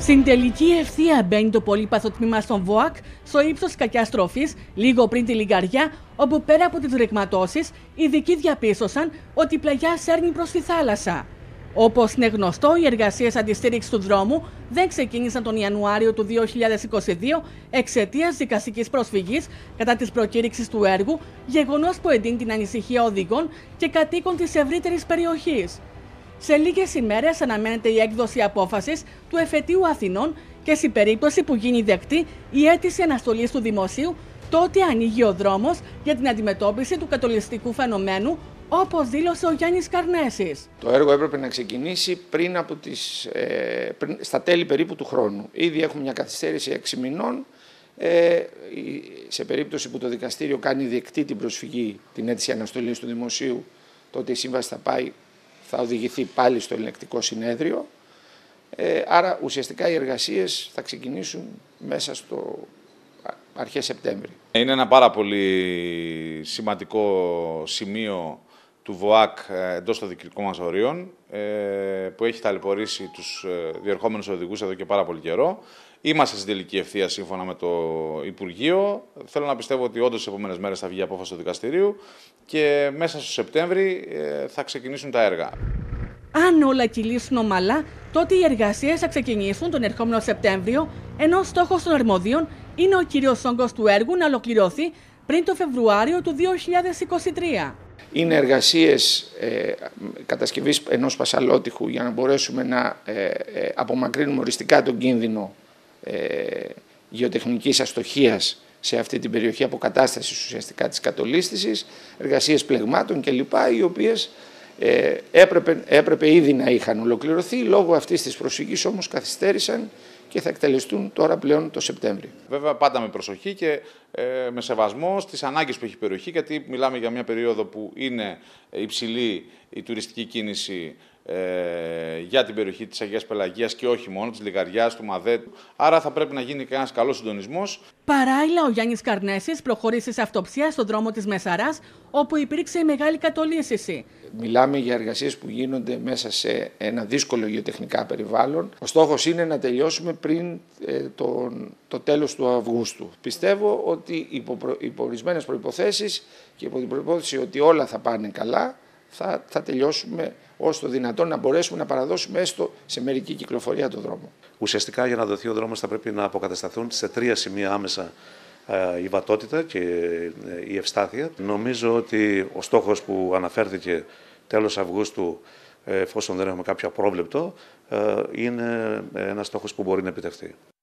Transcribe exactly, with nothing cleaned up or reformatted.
Στην τελική ευθεία μπαίνει το πολύπαθο τμήμα στον ΒΟΑΚ στο ύψος της κακιάς τροφής, λίγο πριν τη Λιγκαριά, όπου πέρα από τις ρεγματώσεις, οι ειδικοί διαπίστωσαν ότι η πλαγιά σέρνει προς τη θάλασσα. Όπως είναι γνωστό, οι εργασίες αντιστήριξης του δρόμου δεν ξεκίνησαν τον Ιανουάριο του δύο χιλιάδες είκοσι δύο εξαιτίας δικαστικής προσφυγής κατά της προκήρυξης του έργου, γεγονός που εντείνει την ανησυχία οδηγών και κατοίκων της ευρύτερης περιοχής. Σε λίγες ημέρες αναμένεται η έκδοση απόφασης του Εφετείου Αθηνών και στην περίπτωση που γίνει δεκτή η αίτηση αναστολής του δημοσίου, τότε ανοίγει ο δρόμος για την αντιμετώπιση του κατολιστικού φαινομένου, όπως δήλωσε ο Γιάννης Καρνέσης. Το έργο έπρεπε να ξεκινήσει πριν από τις, ε, πριν, στα τέλη περίπου του χρόνου. Ήδη έχουμε μια καθυστέρηση έξι μηνών. Ε, σε περίπτωση που το δικαστήριο κάνει δεκτή την προσφυγή, την αίτηση αναστολής του δημοσίου, τότε η σύμβαση θα πάει, θα οδηγηθεί πάλι στο ελεγκτικό συνέδριο. Ε, άρα ουσιαστικά οι εργασίες θα ξεκινήσουν μέσα στο αρχές Σεπτέμβρη. Είναι ένα πάρα πολύ σημαντικό σημείο του ΒΟΑΚ εντός των διοικητικών μας ορίων, που έχει ταλαιπωρήσει τους διερχόμενους οδηγούς εδώ και πάρα πολύ καιρό. Είμαστε στην τελική ευθεία σύμφωνα με το Υπουργείο. Θέλω να πιστεύω ότι όντως τις επόμενες μέρες θα βγει η απόφαση του δικαστηρίου και μέσα στο Σεπτέμβρη θα ξεκινήσουν τα έργα. Αν όλα κυλήσουν ομαλά, τότε οι εργασίες θα ξεκινήσουν τον ερχόμενο Σεπτέμβριο, ενώ στόχος των αρμοδίων είναι ο κύριος όγκος του έργου να ολοκληρωθεί πριν το Φεβρουάριο του δύο χιλιάδες είκοσι τρία. Είναι εργασίες ε, κατασκευής ενός πασαλότυχου για να μπορέσουμε να ε, ε, απομακρύνουμε οριστικά τον κίνδυνο ε, γεωτεχνικής αστοχίας σε αυτή την περιοχή αποκατάστασης ουσιαστικά της κατολίσθησης, εργασίες πλεγμάτων κλπ. Οι οποίες ε, έπρεπε, έπρεπε ήδη να είχαν ολοκληρωθεί, λόγω αυτής της προσφυγής όμως καθυστέρησαν και θα εκτελεστούν τώρα πλέον το Σεπτέμβριο. Βέβαια πάντα με προσοχή και ε, με σεβασμό στις ανάγκες που έχει η περιοχή, γιατί μιλάμε για μια περίοδο που είναι υψηλή η τουριστική κίνηση ε, για την περιοχή της Αγίας Πελαγίας και όχι μόνο, της Λιγκαριάς, του Μαδέτου. Άρα θα πρέπει να γίνει και ένας καλός συντονισμός. Παράλληλα, ο Γιάννης Καρνέσης προχωρήσει σε αυτοψία στον δρόμο της Μεσαράς, όπου υπήρξε η μεγάλη κατολίσθηση. Μιλάμε για εργασίες που γίνονται μέσα σε ένα δύσκολο γεωτεχνικά περιβάλλον. Ο στόχος είναι να τελειώσουμε πριν ε, τον, το τέλος του Αυγούστου. Πιστεύω ότι υπό, υπό ορισμένες προϋποθέσεις και υπό την προϋπόθεση ότι όλα θα πάνε καλά, θα, θα τελειώσουμε όσο το δυνατόν να μπορέσουμε να παραδώσουμε έστω σε μερική κυκλοφορία το δρόμο. Ουσιαστικά για να δοθεί ο δρόμος θα πρέπει να αποκατασταθούν σε τρία σημεία άμεσα η βατότητα και η ευστάθεια. Νομίζω ότι ο στόχος που αναφέρθηκε τέλος Αυγούστου, εφόσον δεν έχουμε κάποιο απρόβλεπτο, είναι ένας στόχος που μπορεί να επιτευχθεί.